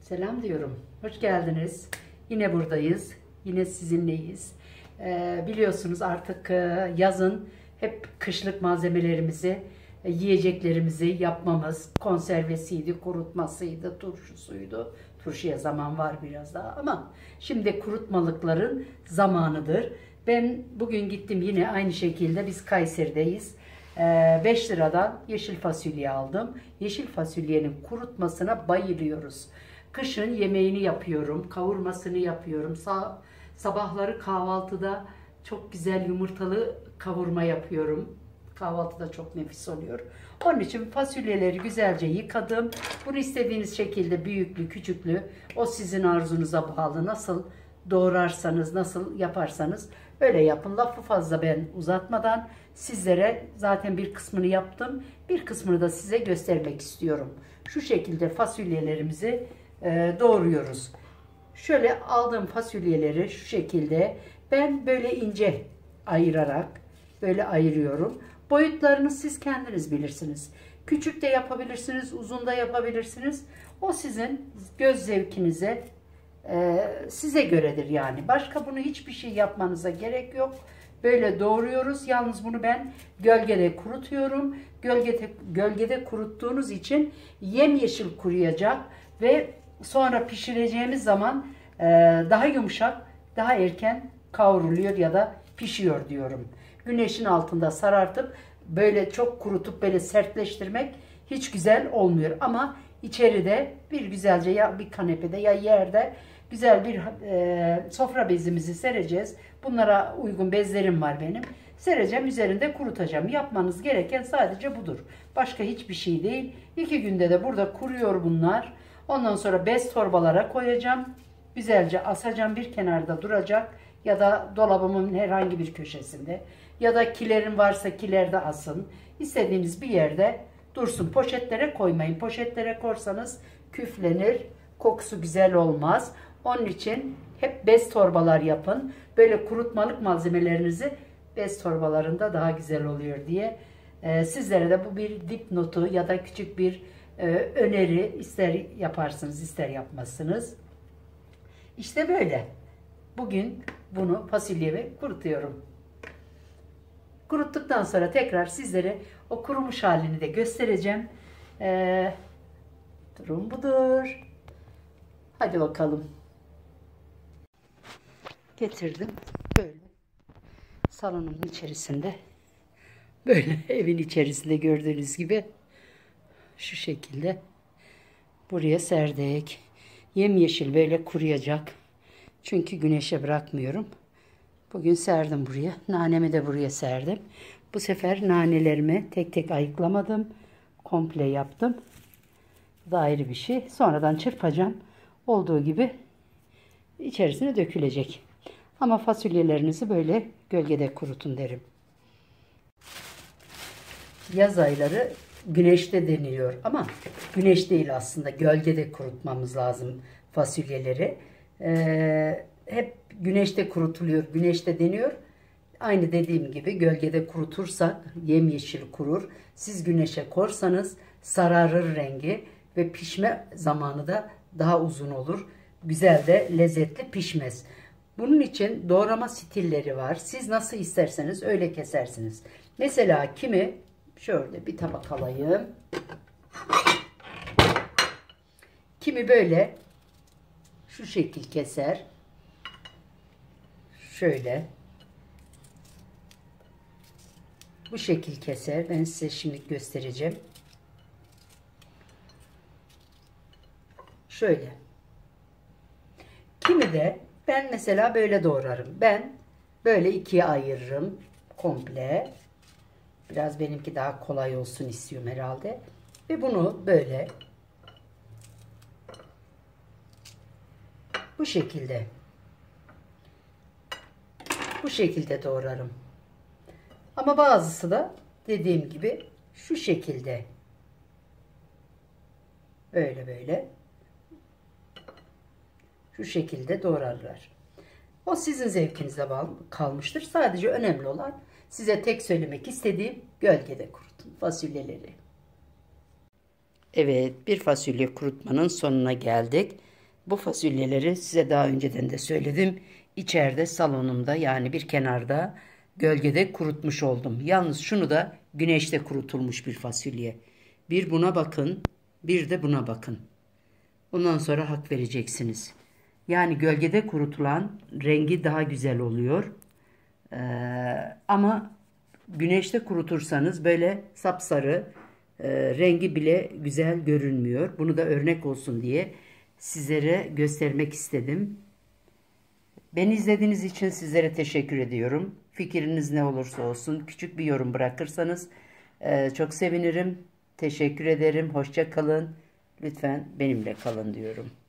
Selam diyorum. Hoş geldiniz. Yine buradayız. Yine sizinleyiz. Biliyorsunuz artık yazın hep kışlık malzemelerimizi, yiyeceklerimizi yapmamız, konservesiydi, kurutmasıydı, turşusuydu. Turşuya zaman var biraz daha ama şimdi kurutmalıkların zamanıdır. Ben bugün gittim yine aynı şekilde biz Kayseri'deyiz. 5 liradan yeşil fasulye aldım. Yeşil fasulyenin kurutmasına bayılıyoruz. Kışın yemeğini yapıyorum, kavurmasını yapıyorum. Sabahları kahvaltıda çok güzel yumurtalı kavurma yapıyorum. Kahvaltıda çok nefis oluyor. Onun için fasulyeleri güzelce yıkadım. Bunu istediğiniz şekilde büyüklü, küçüklü, o sizin arzunuza bağlı. Nasıl doğrarsanız, nasıl yaparsanız öyle yapın. Lafı fazla ben uzatmadan sizlere zaten bir kısmını yaptım. Bir kısmını da size göstermek istiyorum. Şu şekilde fasulyelerimizi doğruyoruz. Şöyle aldığım fasulyeleri şu şekilde ben böyle ince ayırarak böyle ayırıyorum. Boyutlarını siz kendiniz bilirsiniz. Küçük de yapabilirsiniz, uzun da yapabilirsiniz. O sizin göz zevkinize, size göredir yani. Başka bunu hiçbir şey yapmanıza gerek yok. Böyle doğruyoruz. Yalnız bunu ben gölgede kurutuyorum. Gölgede kuruttuğunuz için yemyeşil kuruyacak ve sonra pişireceğimiz zaman daha yumuşak, daha erken kavruluyor ya da pişiyor diyorum. Güneşin altında sarartıp böyle çok kurutup böyle sertleştirmek hiç güzel olmuyor. Ama içeride bir güzelce ya bir kanepede ya yerde güzel bir sofra bezimizi sereceğiz. Bunlara uygun bezlerim var benim. Sereceğim, üzerinde kurutacağım. Yapmanız gereken sadece budur. Başka hiçbir şey değil. 2 günde de burada kuruyor bunlar. Ondan sonra bez torbalara koyacağım. Güzelce asacağım, bir kenarda duracak. Ya da dolabımın herhangi bir köşesinde. Ya da kilerim varsa kilerde asın. İstediğiniz bir yerde dursun. Poşetlere koymayın. Poşetlere korsanız küflenir. Kokusu güzel olmaz. Onun için hep bez torbalar yapın. Böyle kurutmalık malzemelerinizi bez torbalarında daha güzel oluyor diye. Sizlere de bu bir dipnotu ya da küçük bir öneri, ister yaparsınız ister yapmazsınız. İşte böyle. Bugün bunu fasulyemi kurutuyorum. Kuruttuktan sonra tekrar sizlere o kurumuş halini de göstereceğim. Durum budur. Hadi bakalım. Getirdim. Böyle. Salonumun içerisinde. Böyle evin içerisinde gördüğünüz gibi. Şu şekilde. Buraya serdik. Yemyeşil böyle kuruyacak. Çünkü güneşe bırakmıyorum. Bugün serdim buraya. Nanemi de buraya serdim. Bu sefer nanelerimi tek tek ayıklamadım. Komple yaptım. Bu da ayrı bir şey. Sonradan çırpacağım. Olduğu gibi içerisine dökülecek. Ama fasulyelerinizi böyle gölgede kurutun derim. Yaz ayları güneşte deniliyor ama güneş değil aslında. Gölgede kurutmamız lazım fasulyeleri. Hep güneşte kurutuluyor, güneşte deniyor. Aynı dediğim gibi gölgede kurutursak yemyeşil kurur. Siz güneşe korsanız sararır rengi ve pişme zamanı da daha uzun olur. Güzel de lezzetli pişmez. Bunun için doğrama stilleri var. Siz nasıl isterseniz öyle kesersiniz. Mesela kimi şöyle bir tabak alayım. Kimi böyle şu şekil keser. Şöyle. Bu şekil keser. Ben size şimdi göstereceğim. Şöyle. Kimi de ben mesela böyle doğrarım. Ben böyle ikiye ayırırım. Komple. Biraz benimki daha kolay olsun istiyorum herhalde. Ve bunu böyle bu şekilde doğrarım. Ama bazısı da dediğim gibi şu şekilde böyle şu şekilde doğrarlar. O sizin zevkinize kalmıştır. Sadece önemli olan size tek söylemek istediğim gölgede kurutun fasulyeleri. Evet, bir fasulye kurutmanın sonuna geldik. Bu fasulyeleri size daha önceden de söyledim. İçeride salonumda yani bir kenarda gölgede kurutmuş oldum. Yalnız şunu da güneşte kurutulmuş bir fasulye. Bir buna bakın, bir de buna bakın. Ondan sonra hak vereceksiniz. Yani gölgede kurutulan rengi daha güzel oluyor. Ama güneşte kurutursanız böyle sapsarı rengi bile güzel görünmüyor. Bunu da örnek olsun diye sizlere göstermek istedim. Beni izlediğiniz için sizlere teşekkür ediyorum. Fikriniz ne olursa olsun küçük bir yorum bırakırsanız çok sevinirim. Teşekkür ederim. Hoşça kalın. Lütfen benimle kalın diyorum.